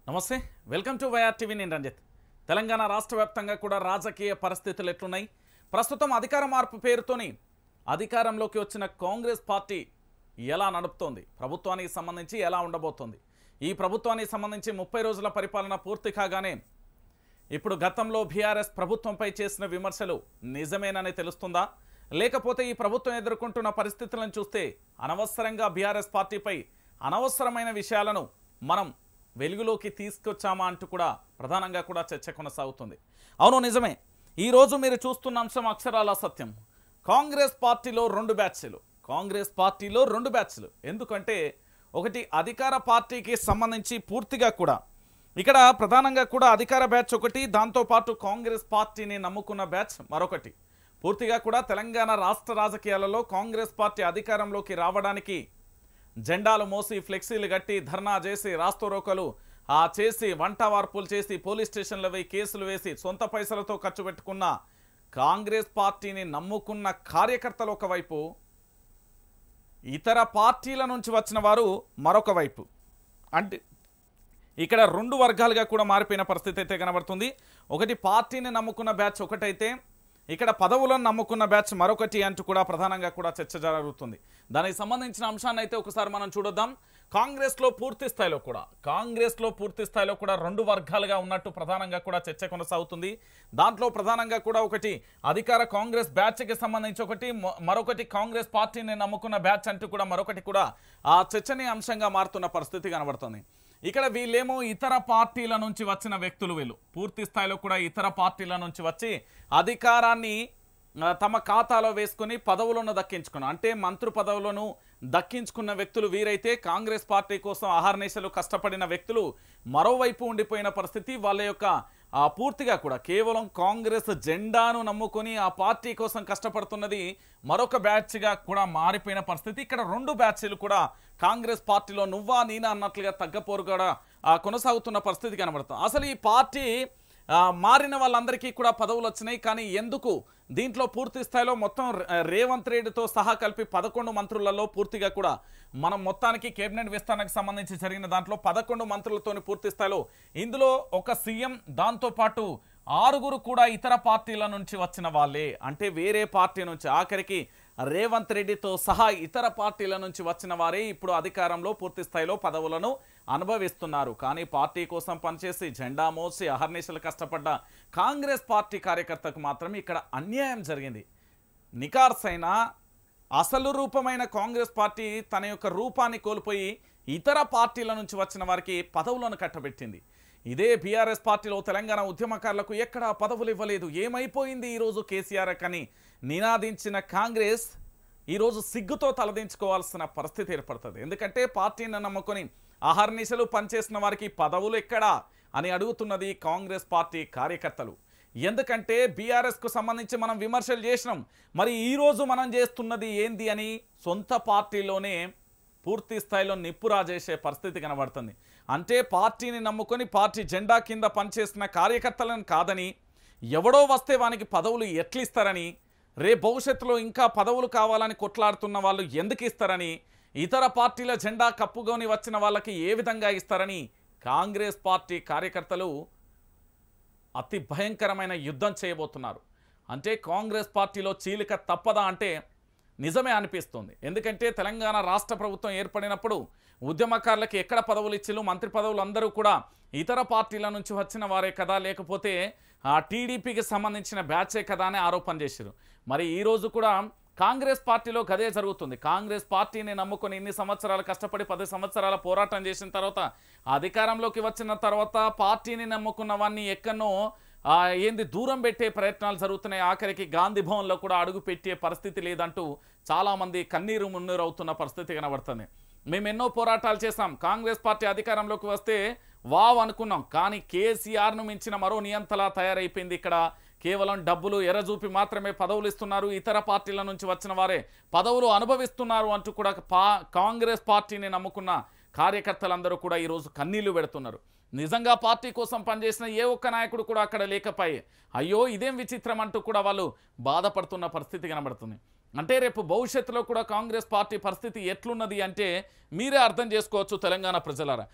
నమస్తే welcome to YR TV నేను రంజిత్ తెలంగాణ రాష్ట్ర వ్యాప్తంగా కూడా రాజకీయ పరిస్థితులు ఎట్లున్నాయి ప్రస్తుతం అధికార మార్పు పేరుతోని అధికారంలోకి వచ్చిన కాంగ్రెస్ పార్టీ ఎలా నడుపుతోంది ప్రభుత్వానికి సంబంధించి ఎలా ఉండబోతోంది ఈ ప్రభుత్వానికి సంబంధించి 30 రోజుల పరిపాలన పూర్తి కాగానే ఇప్పుడు గతంలో బీఆర్ఎస్ ప్రభుత్వంపై చేసిన విమర్శలు నిజమేనని తెలుస్తుందా లేకపోతే ఈ ప్రభుత్వం ఎదుర్కొంటున్న పరిస్థితులను చూస్తే అనవసరంగా బీఆర్ఎస్ పార్టీపై అనవసరమైన విషయాలను మనం వెలుగులోకి తీసుకొచ్చామా అంటూ కూడా ప్రధానంగా కూడా చర్చ కొనసాగుతుంది అవును నిజమే ఈ రోజు మీరు చూస్తున్న అంశం అక్షరాల సత్యం కాంగ్రెస్ పార్టీలో రెండు బ్యాచ్లు ఎందుకంటే ఒకటి అధికార పార్టీకి సంబంధించి పూర్తిగా కూడా ఇక్కడ ప్రధానంగా కూడా అధికార బ్యాచ్ ఒకటి దాంతో పాటు కాంగ్రెస్ పార్టీని నమ్ముకున్న బ్యాచ్ మరొకటి పూర్తిగా కూడా తెలంగాణ రాష్ట్ర రాజకీయాలలో కాంగ్రెస్ పార్టీ అధికారంలోకి రావడానికి జెండాలు మోసి ఫ్లెక్సీలు కట్టి ధర్నా చేసి రాస్తోరోకలు చేసి వంట వార్పులు చేసి పోలీస్ స్టేషన్లో పోయి కేసులు వేసి సొంత పైసలతో ఖర్చు పెట్టుకున్న కాంగ్రెస్ పార్టీని నమ్ముకున్న కార్యకర్తలు ఒకవైపు ఇతర పార్టీల నుంచి వచ్చిన వారు మరొక వైపు అంటే ఇక్కడ రెండు వర్గాలుగా కూడా మారిపోయిన పరిస్థితి అయితే కనబడుతుంది ఒకటి పార్టీని నమ్ముకున్న బ్యాచ్ ఒకటైతే ఇక్కడ పదవులను నమ్ముకున్న బ్యాచ్ మరొకటి అంటూ కూడా ప్రధానంగా కూడా చర్చ జరుగుతుంది దానికి సంబంధించిన అంశాన్ని అయితే ఒకసారి మనం చూడొద్దాం కాంగ్రెస్లో పూర్తి స్థాయిలో కూడా రెండు వర్గాలుగా ఉన్నట్టు ప్రధానంగా కూడా చర్చ కొనసాగుతుంది దాంట్లో ప్రధానంగా కూడా ఒకటి అధికార కాంగ్రెస్ బ్యాచ్కి సంబంధించి ఒకటి మరొకటి కాంగ్రెస్ పార్టీని నమ్ముకున్న బ్యాచ్ అంటూ కూడా మరొకటి కూడా ఆ చర్చనీయాంశంగా మారుతున్న పరిస్థితి కనబడుతుంది ఇక్కడ వీళ్ళేమో ఇతర పార్టీల నుంచి వచ్చిన వ్యక్తులు వీళ్ళు పూర్తి స్థాయిలో కూడా ఇతర పార్టీల నుంచి వచ్చి అధికారాన్ని తమ ఖాతాలో వేసుకుని పదవులను దక్కించుకున్నారు అంటే మంత్రి పదవులను దక్కించుకున్న వ్యక్తులు వీరైతే కాంగ్రెస్ పార్టీ కోసం అహర్నిశలు కష్టపడిన వ్యక్తులు మరోవైపు ఉండిపోయిన పరిస్థితి వాళ్ళ యొక్క పూర్తిగా కూడా కేవలం కాంగ్రెస్ జెండాను నమ్ముకొని ఆ పార్టీ కోసం కష్టపడుతున్నది మరొక బ్యాచ్గా కూడా మారిపోయిన పరిస్థితి ఇక్కడ రెండు బ్యాచ్లు కూడా కాంగ్రెస్ పార్టీలో నువ్వా నేనా అన్నట్లుగా తగ్గపోరు కూడా కొనసాగుతున్న పరిస్థితి కనబడుతుంది అసలు ఈ పార్టీ మారిన వాళ్ళందరికీ కూడా పదవులు వచ్చినాయి కానీ ఎందుకు దీంట్లో పూర్తి స్థాయిలో మొత్తం రేవంత్ రెడ్డితో సహా కలిపి 11 మంత్రులలో పూర్తిగా కూడా మనం మొత్తానికి కేబినెట్ విస్తరణకు సంబంధించి జరిగిన దాంట్లో 11 మంత్రులతోని పూర్తి స్థాయిలో ఇందులో ఒక సీఎం దాంతోపాటు 6 కూడా ఇతర పార్టీల నుంచి వచ్చిన వాళ్ళే అంటే వేరే పార్టీ నుంచి ఆఖరికి రేవంత్ రెడ్డితో సహా ఇతర పార్టీల నుంచి వచ్చిన వారే ఇప్పుడు అధికారంలో పూర్తి స్థాయిలో పదవులను అనుభవిస్తున్నారు కానీ పార్టీ కోసం పనిచేసి జెండా మోసి అహర్నిశలు కష్టపడ్డ కాంగ్రెస్ పార్టీ కార్యకర్తకు మాత్రం ఇక్కడ అన్యాయం జరిగింది నికార్సైన అసలు రూపమైన కాంగ్రెస్ పార్టీ తన యొక్క రూపాన్ని కోల్పోయి ఇతర పార్టీల నుంచి వచ్చిన వారికి పదవులను కట్టబెట్టింది ఇదే బీఆర్ఎస్ పార్టీలో తెలంగాణ ఉద్యమకారులకు ఎక్కడా పదవులు ఇవ్వలేదు ఏమైపోయింది ఈరోజు కేసీఆర్ అని నినాదించిన కాంగ్రెస్ ఈరోజు సిగ్గుతో తలదించుకోవాల్సిన పరిస్థితి ఏర్పడుతుంది ఎందుకంటే పార్టీని నమ్ముకొని అహర్నిశలు పనిచేసిన వారికి పదవులు ఎక్కడా అని అడుగుతున్నది కాంగ్రెస్ పార్టీ కార్యకర్తలు ఎందుకంటే బీఆర్ఎస్కు సంబంధించి మనం విమర్శలు చేసినాం మరి ఈరోజు మనం చేస్తున్నది ఏంది అని సొంత పార్టీలోనే పూర్తి స్థాయిలో నిప్పురాజేసే పరిస్థితి కనబడుతుంది అంటే పార్టీని నమ్ముకొని పార్టీ జెండా కింద పనిచేసిన కార్యకర్తలను కాదని ఎవడో వస్తే వానికి పదవులు ఎట్లు ఇస్తారని రేపు భవిష్యత్తులో ఇంకా పదవులు కావాలని కొట్లాడుతున్న వాళ్ళు ఎందుకు ఇస్తారని ఇతర పార్టీల జెండా కప్పుకొని వచ్చిన వాళ్ళకి ఏ విధంగా ఇస్తారని కాంగ్రెస్ పార్టీ కార్యకర్తలు అతి భయంకరమైన యుద్ధం చేయబోతున్నారు అంటే కాంగ్రెస్ పార్టీలో చీలిక తప్పదా అంటే నిజమే అనిపిస్తుంది ఎందుకంటే తెలంగాణ రాష్ట్ర ప్రభుత్వం ఏర్పడినప్పుడు ఉద్యమకారులకు ఎక్కడ పదవులు ఇచ్చిలు మంత్రి పదవులు అందరూ కూడా ఇతర పార్టీల నుంచి వచ్చిన వారే కదా లేకపోతే టీడీపీకి సంబంధించిన బ్యాచే కదా అని ఆరోపణ చేశారు మరి ఈరోజు కూడా కాంగ్రెస్ పార్టీలో గదే జరుగుతుంది కాంగ్రెస్ పార్టీని నమ్ముకొని ఇన్ని సంవత్సరాలు కష్టపడి 10 సంవత్సరాల పోరాటం చేసిన తర్వాత అధికారంలోకి వచ్చిన తర్వాత పార్టీని నమ్ముకున్న వాన్ని ఎక్కడనో ఏంది దూరం పెట్టే ప్రయత్నాలు జరుగుతున్నాయి ఆఖరికి గాంధీ భవన్లో కూడా అడుగు పెట్టే పరిస్థితి లేదంటూ చాలామంది కన్నీరు మున్నీరు అవుతున్న పరిస్థితి కనబడుతుంది మేము ఎన్నో పోరాటాలు చేసాం కాంగ్రెస్ పార్టీ అధికారంలోకి వస్తే వావ్ అనుకున్నాం కానీ కేసీఆర్ను మించిన మరో నియంతలా తయారైపోయింది ఇక్కడ కేవలం డబ్బులు ఎర్రజూపి మాత్రమే పదవులు ఇస్తున్నారు ఇతర పార్టీల నుంచి వచ్చిన వారే పదవులు అనుభవిస్తున్నారు అంటూ కూడా కాంగ్రెస్ పార్టీని నమ్ముకున్న కార్యకర్తలందరూ కూడా ఈరోజు కన్నీళ్లు పెడుతున్నారు నిజంగా పార్టీ కోసం పనిచేసిన ఏ ఒక్క నాయకుడు కూడా అక్కడ లేకపోయే అయ్యో ఇదేం విచిత్రం అంటూ కూడా వాళ్ళు బాధపడుతున్న పరిస్థితి కనబడుతుంది అంటే రేపు భవిష్యత్తులో కూడా కాంగ్రెస్ పార్టీ పరిస్థితి ఎట్లున్నది అంటే మీరే అర్థం చేసుకోవచ్చు తెలంగాణ ప్రజలారా।